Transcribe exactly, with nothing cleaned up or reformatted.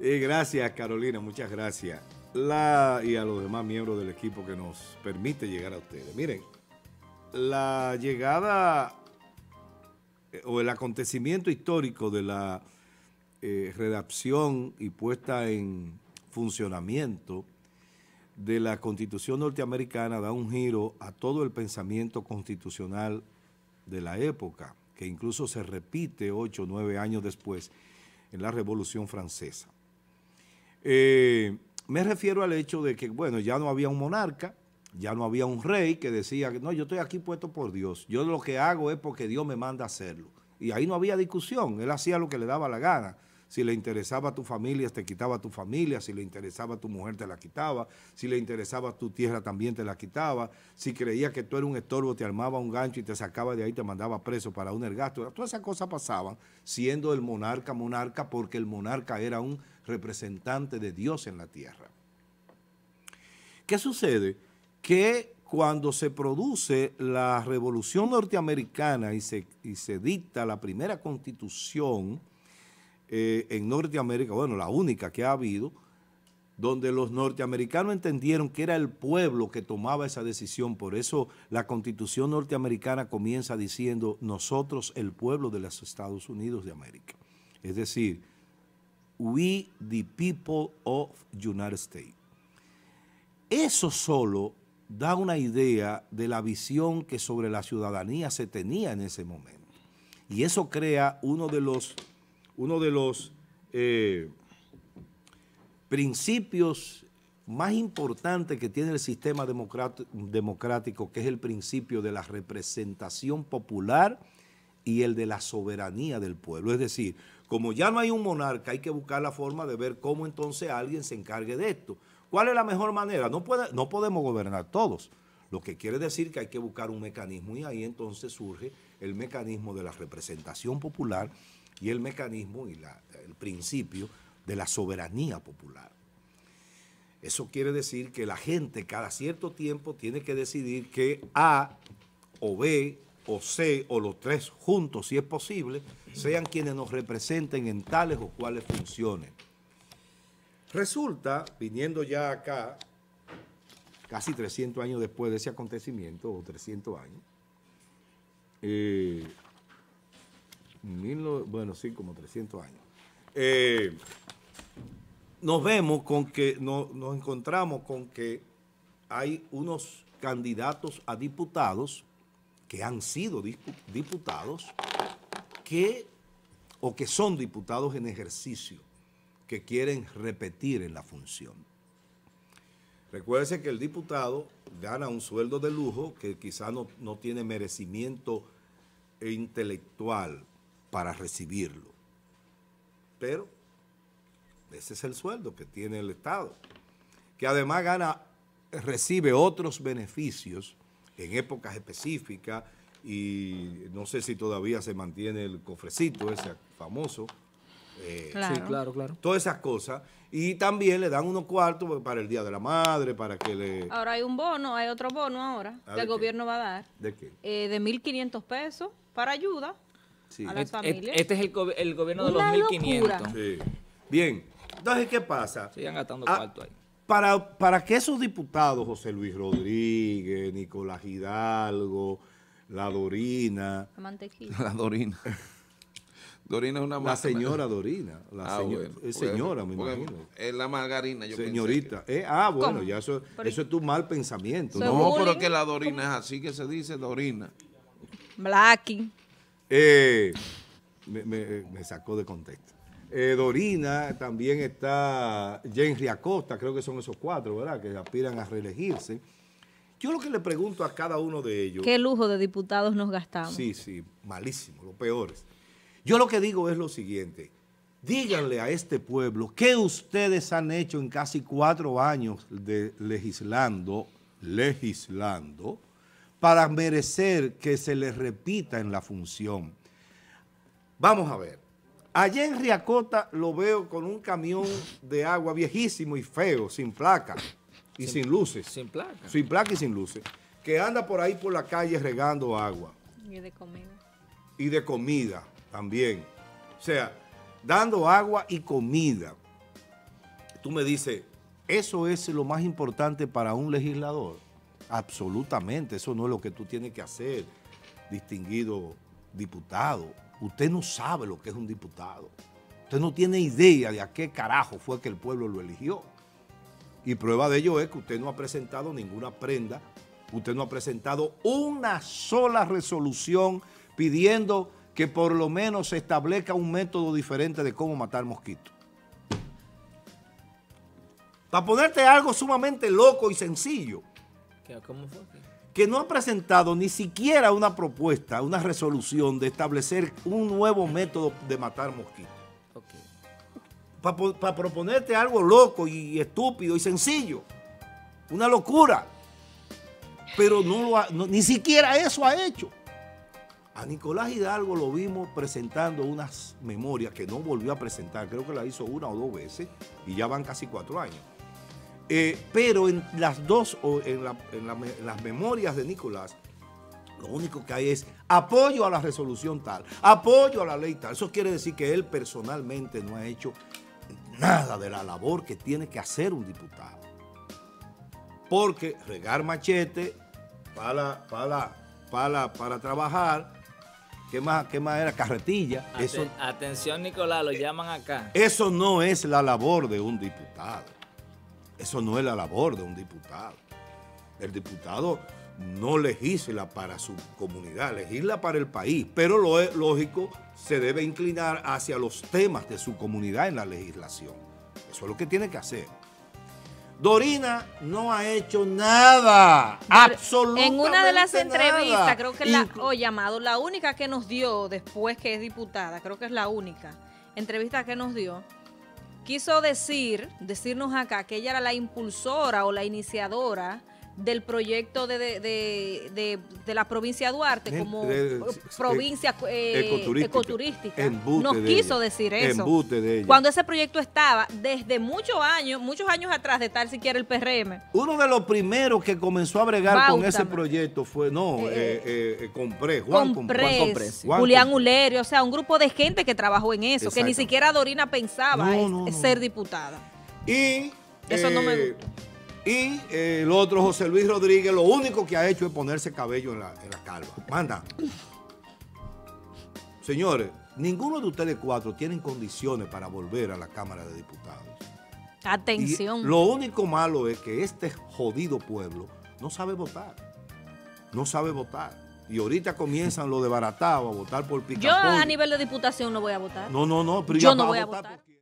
Eh, gracias, Carolina, muchas gracias. La, y a los demás miembros del equipo que nos permite llegar a ustedes. Miren, la llegada eh, o el acontecimiento histórico de la eh, redacción y puesta en funcionamiento de la Constitución norteamericana da un giro a todo el pensamiento constitucional de la época, que incluso se repite ocho o nueve años después en la Revolución Francesa. Eh, me refiero al hecho de que, bueno, ya no había un monarca, ya no había un rey que decía, no, yo estoy aquí puesto por Dios, yo lo que hago es porque Dios me manda a hacerlo. Y ahí no había discusión, él hacía lo que le daba la gana. Si le interesaba a tu familia, te quitaba a tu familia. Si le interesaba a tu mujer, te la quitaba. Si le interesaba a tu tierra, también te la quitaba. Si creía que tú eras un estorbo, te armaba un gancho y te sacaba de ahí, te mandaba preso para un ergasto. Todas esas cosas pasaban siendo el monarca monarca, porque el monarca era un representante de Dios en la tierra. ¿Qué sucede? Que cuando se produce la Revolución Norteamericana y se, y se dicta la primera Constitución Eh, en Norteamérica, bueno, la única que ha habido, donde los norteamericanos entendieron que era el pueblo que tomaba esa decisión. Por eso la Constitución norteamericana comienza diciendo, nosotros el pueblo de los Estados Unidos de América. Es decir, we the people of United States. Eso solo da una idea de la visión que sobre la ciudadanía se tenía en ese momento. Y eso crea uno de los uno de los eh, principios más importantes que tiene el sistema democrático, que es el principio de la representación popular y el de la soberanía del pueblo. Es decir, como ya no hay un monarca, hay que buscar la forma de ver cómo entonces alguien se encargue de esto. ¿Cuál es la mejor manera? No, puede, no podemos gobernar todos, lo que quiere decir que hay que buscar un mecanismo, y ahí entonces surge el mecanismo de la representación popular y el mecanismo y la, el principio de la soberanía popular. Eso quiere decir que la gente cada cierto tiempo tiene que decidir que A o B o C o los tres juntos, si es posible, sean quienes nos representen en tales o cuales funciones. Resulta, viniendo ya acá, casi trescientos años después de ese acontecimiento, o trescientos años, eh, Mil, bueno, sí, como trescientos años. Eh, nos vemos con que, no, nos encontramos con que hay unos candidatos a diputados que han sido diputados que, o que son diputados en ejercicio, que quieren repetir en la función. Recuérdese que el diputado gana un sueldo de lujo que quizá no, no tiene merecimiento intelectual para recibirlo, pero ese es el sueldo que tiene el Estado, que además gana, recibe otros beneficios en épocas específicas, y no sé si todavía se mantiene el cofrecito ese famoso, eh, claro. sí, claro, claro, todas esas cosas, y también le dan unos cuartos para el Día de la Madre, para que le... Ahora hay un bono, hay otro bono ahora, ¿Ah, que el qué? gobierno va a dar, ¿De qué? eh, de mil quinientos pesos para ayuda. Sí. A las Este, familias. este es el, go el gobierno de Una los mil quinientos. locura. Sí. Bien, entonces, ¿qué pasa? Sigan gastando Ah, cuarto ahí. Para, para que esos diputados, José Luis Rodríguez, Nicolás Hidalgo, la Dorina, La mantequilla. La Dorina. Dorina es una la marca. señora Dorina, la Ah, señora, bueno, es porque- señora, me porque imagino. Es la margarina, yo Señorita, pensé eh, ah, bueno, ¿Cómo? ya eso, Pero- eso es tu mal pensamiento. que- Eso ¿no? No, bullying. pero es que la Dorina es así que se dice, Dorina. Blackie. Eh, me, me- me sacó de contexto. Eh, Dorina, también está Henry Acosta, creo que son esos cuatro, ¿verdad?, que aspiran a reelegirse. Yo lo que le pregunto a cada uno de ellos... Qué lujo de diputados nos gastamos. Sí, sí, malísimo, los peores. Yo lo que digo es lo siguiente, díganle a este pueblo qué ustedes han hecho en casi cuatro años de legislando, legislando, para merecer que se les repita en la función. Vamos a ver, allá en Riacota lo veo con un camión de agua viejísimo y feo, sin placa y sin, sin luces. Sin placa. Sin placa y sin luces, que anda por ahí por la calle regando agua. Y de comida. Y de comida también. O sea, dando agua y comida. tú me dices, ¿eso es lo más importante para un legislador? Absolutamente, eso no es lo que tú tienes que hacer, distinguido diputado. Usted no sabe lo que es un diputado. Usted no tiene idea de a qué carajo fue que el pueblo lo eligió. Y prueba de ello es que usted no ha presentado ninguna prenda, usted no ha presentado una sola resolución pidiendo que por lo menos se establezca un método diferente de cómo matar mosquitos. Para ponerte algo sumamente loco y sencillo. ¿Cómo fue? Que no ha presentado ni siquiera una propuesta, una resolución de establecer un nuevo método de matar mosquitos. Okay. Para pa proponerte algo loco y estúpido y sencillo. Una locura. Pero no lo ha, no, ni siquiera eso ha hecho. A Nicolás Hidalgo lo vimos presentando unas memorias que no volvió a presentar. Creo que la hizo una o dos veces y ya van casi cuatro años. Eh, pero en las dos, en, la, en, la, en las memorias de Nicolás, lo único que hay es apoyo a la resolución tal, apoyo a la ley tal. Eso quiere decir que él personalmente no ha hecho nada de la labor que tiene que hacer un diputado. Porque regar machete para, para, para, para trabajar, ¿qué más, qué más era? Carretilla. Aten eso, atención, Nicolás, lo llaman acá. Eso no es la labor de un diputado. Eso no es la labor de un diputado. El diputado no legisla para su comunidad, legisla para el país, pero lo es lógico, se debe inclinar hacia los temas de su comunidad en la legislación. Eso es lo que tiene que hacer. Dorina no ha hecho nada, absolutamente nada. En una de las entrevistas, nada. creo que la, o llamado, la única que nos dio después que es diputada, creo que es la única entrevista que nos dio, quiso decir, decirnos acá que ella era la impulsora o la iniciadora del proyecto de, de, de, de, de la provincia de Duarte como de, de, provincia eh, ecoturística. ecoturística. Nos quiso de decir eso. Embute de ella. Cuando ese proyecto estaba desde muchos años, muchos años atrás de tal siquiera el P R M. Uno de los primeros que comenzó a bregar Báutame. con ese proyecto fue, no, eh, eh, eh, Compré, Juan Comprés, Juan Comprés, sí. Julián Ulerio, o sea, un grupo de gente que trabajó en eso, que ni siquiera Dorina pensaba no, no, es, no. ser diputada. Y eso eh, no me gusta. Y eh, el otro, José Luis Rodríguez, lo único que ha hecho es ponerse cabello en la, en la calva. Manda. Señores, ninguno de ustedes cuatro tienen condiciones para volver a la Cámara de Diputados. Atención. Y lo único malo es que este jodido pueblo no sabe votar. No sabe votar. Y ahorita comienzan lo de baratado a votar por pica. Yo a nivel de diputación no voy a votar. No, no, no. Pero yo ya no voy a a votar. votar.